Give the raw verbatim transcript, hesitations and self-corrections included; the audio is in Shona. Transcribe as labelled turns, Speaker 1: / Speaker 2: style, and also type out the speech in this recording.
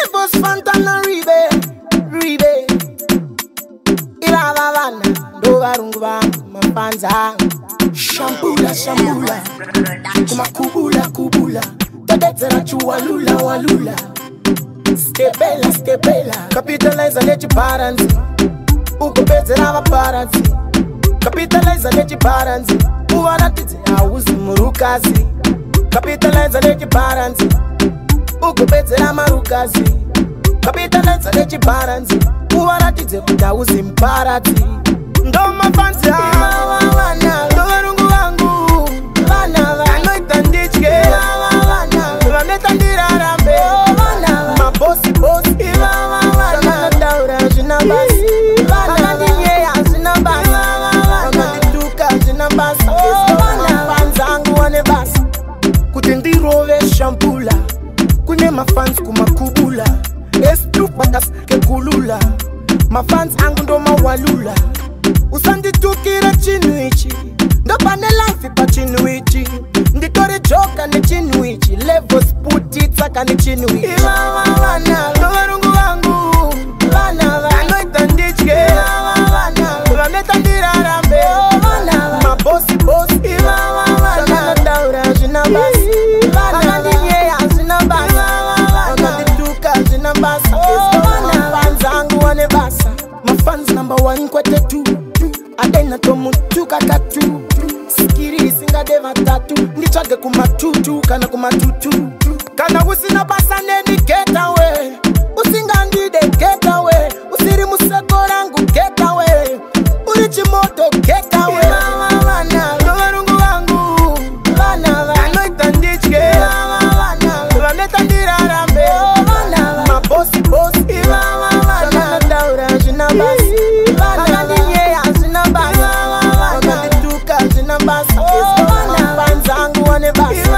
Speaker 1: Levos Fantana Ribe, Ribe. Ila vavana, do varungu vangu mapanza. Shambula, shambula, kuma kubula, kubula. Tadetera chua lula, walula. Stebela, stebela. Capitalize on your parents. Uko betera va parents. Capitalize on your parents. Uwaratite auzi murukazi. Capitalize on your parents. Uko betera marukazi. Capitalize on your parents. Uwaratite auzi mparati. Ndo mafanzi hawa wana. Ndo warungu wangu wana wana. Anoita ndichke wana. Wameta ndirarambe wana. Mabosi bosi wana wana. Samana daura jina basi wana. Ndiye ya jina basi wana. Ndituka jina basi wana. Mafanzangu wane basi. Kutendirove shampula. Kune mafans kumakubula. Estu patas kekulula. Mafans angu ndo mawalula. Usandi tukira chinuichi. Ndo panela fipa chinuichi. Nditore joka ni chinuichi. Levos putitaka ni chinuichi. Iwa wana, ndo warungu wangu wana wana. Anoita ndichke wana wana. Wameta ndirarambe wana. Mabosi bosi iwa wana. Samana daura jina basi wana. Ndiye ya jina basi wana. Ndituka jina basi wana. Mafanzangu wane basa. Mafans number one kwa tetu. Adena tomu tuka tatu. Sikiri singa deva tatu. Ndichage kumatutu kana kumatutu. Kana usina basa neni get away. Usinga ndide get away. Usiri musekorangu get away. Urichi moto get away. Wana ndo warungu wangu wana wana. Anoita ndichke wana. Wameta ndirarambe wana. Mabosi bosi wana. Samana daura jina basi wana. Ndiye ya jina basi wana. Ndituka jina basi wana. Mafanzangu wane basi